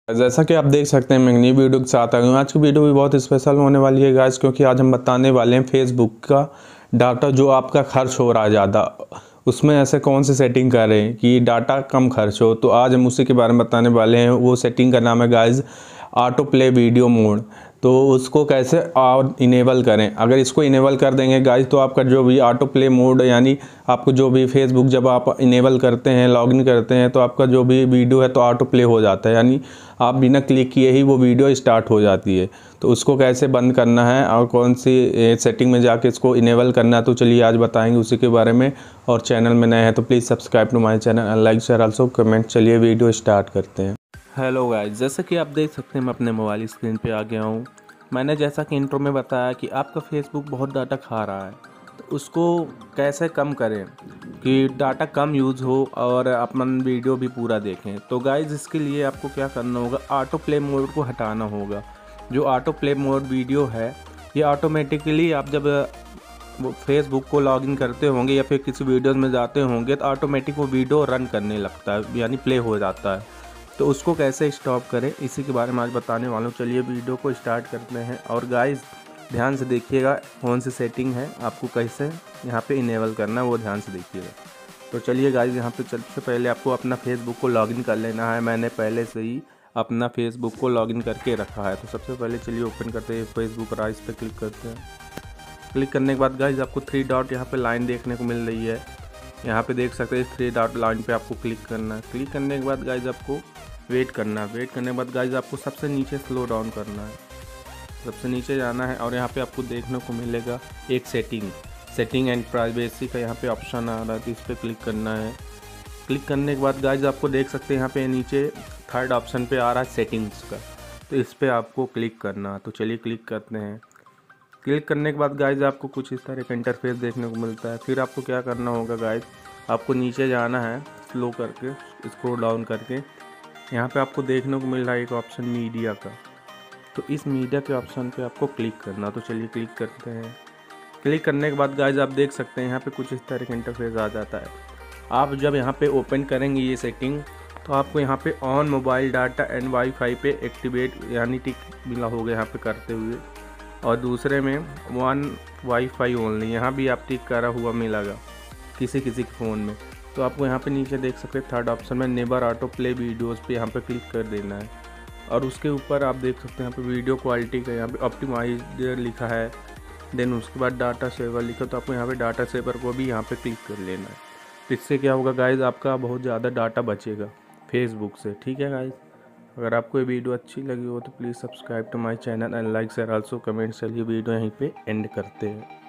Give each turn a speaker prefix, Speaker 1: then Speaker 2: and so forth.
Speaker 1: जैसा कि आप देख सकते हैं मैं एक नई वीडियो के साथ आ गया हूँ। आज की वीडियो भी बहुत स्पेशल होने वाली है गाइस, क्योंकि आज हम बताने वाले हैं फेसबुक का डाटा जो आपका खर्च हो रहा है ज़्यादा, उसमें ऐसे कौन सी सेटिंग करें कि डाटा कम खर्च हो। तो आज हम उसी के बारे में बताने वाले हैं। वो सेटिंग का नाम है guys auto play video mode. तो उसको कैसे और इनेबल करें। अगर इसको इनेबल कर देंगे गाइस तो आपका जो भी ऑटो प्ले मोड यानी आपको जो भी फेसबुक जब आप इनेबल करते हैं, लॉगिन करते हैं, तो आपका जो भी वीडियो है तो ऑटो प्ले हो जाता है, यानी आप बिना क्लिक किए ही वो वीडियो स्टार्ट हो जाती है। तो उसको कैसे बंद करना है और कौन सी सेटिंग में जाके इसको इनेबल करना है, तो चलिए आज बताएंगे उसी के बारे में। और चैनल में नए हैं तो please subscribe to my channel and like share also comment. चलिए वीडियो स्टार्ट करते हैं।
Speaker 2: हेलो गाइस, जैसा कि आप देख सकते हैं मैं अपने मोबाइल स्क्रीन पे आ गया हूँ। मैंने जैसा कि इंट्रो में बताया कि आपका फेसबुक बहुत डाटा खा रहा है, तो उसको कैसे कम करें कि डाटा कम यूज़ हो और अपन वीडियो भी पूरा देखें। तो गाइस इसके लिए आपको क्या करना होगा, ऑटो प्ले मोड को हटाना होगा। जो ऑटो प्ले मोड वीडियो है ये ऑटोमेटिकली आप जब वो फेसबुक को लॉगिन करते होंगे या फिर किसी वीडियोज़ में जाते होंगे तो ऑटोमेटिक वो वीडियो रन करने लगता है, यानी प्ले हो जाता है। तो उसको कैसे स्टॉप करें इसी के बारे में आज बताने वाला हूँ। चलिए वीडियो को स्टार्ट करते हैं। और गाइस ध्यान से देखिएगा कौन सी सेटिंग है, आपको कैसे यहाँ पे इनेबल करना है वो ध्यान से देखिएगा। तो चलिए गाइस यहाँ पे सबसे पहले आपको अपना फेसबुक को लॉगिन कर लेना है। मैंने पहले से ही अपना फेसबुक को लॉगिन करके रखा है। तो सबसे पहले चलिए ओपन करते हैं फेसबुक और इस पर क्लिक करते हैं। क्लिक करने के बाद गाइस आपको 3 डॉट यहाँ पे लाइन देखने को मिल रही है। यहाँ पे देख सकते हैं इस 3 डॉट लाइन पे आपको क्लिक करना है। क्लिक करने के बाद गाइस आपको वेट करना है। वेट करने के बाद गाइस आपको सबसे नीचे स्लो डाउन करना है, सबसे नीचे जाना है और यहाँ पे आपको देखने को मिलेगा एक सेटिंग एंड प्राइवेसी का यहाँ पे ऑप्शन आ रहा है, तो इस पर क्लिक करना है। क्लिक करने के बाद गाइस आपको देख सकते हैं यहाँ पे नीचे थर्ड ऑप्शन पे आ रहा है सेटिंग्स का, तो इस पर आपको क्लिक करना है। तो चलिए क्लिक करते हैं। क्लिक करने के बाद गाइस आपको कुछ इस तरह का इंटरफेस देखने को मिलता है। फिर आपको क्या करना होगा गाइस, आपको नीचे जाना है स्लो करके, स्क्रॉल डाउन करके। यहाँ पे आपको देखने को मिल रहा है एक ऑप्शन मीडिया का, तो इस मीडिया के ऑप्शन पे आपको क्लिक करना। तो चलिए क्लिक करते हैं। क्लिक करने के बाद गाइस आप देख सकते हैं यहाँ पे कुछ इस तरह का इंटरफेस आ जाता है। आप जब यहाँ पे ओपन करेंगे ये सेटिंग तो आपको यहाँ पे on mobile data and wifi पे एक्टिवेट यानी टिक मिला होगा यहाँ पे करते हुए, और दूसरे में वन वाईफाई ओनली यहाँ भी आप टिक करा हुआ मिलेगा किसी के फ़ोन में। तो आपको यहाँ पे नीचे देख सकते हैं थर्ड ऑप्शन में नेबर ऑटो प्ले वीडियोज़ पे यहाँ पे क्लिक कर देना है। और उसके ऊपर आप देख सकते हैं यहाँ पे वीडियो क्वालिटी का यहाँ पे ऑप्टिमाइज्ड लिखा है। देन उसके बाद डाटा सेवर लिखा, तो आपको यहाँ पे डाटा सेवर को भी यहाँ पे क्लिक कर लेना है। तो इससे क्या होगा गाइज, आपका बहुत ज़्यादा डाटा बचेगा फेसबुक से। ठीक है गाइज, अगर आपको ये वीडियो अच्छी लगी हो तो please subscribe to my channel and like share also comment. चलिए वीडियो यहीं पर एंड करते हैं।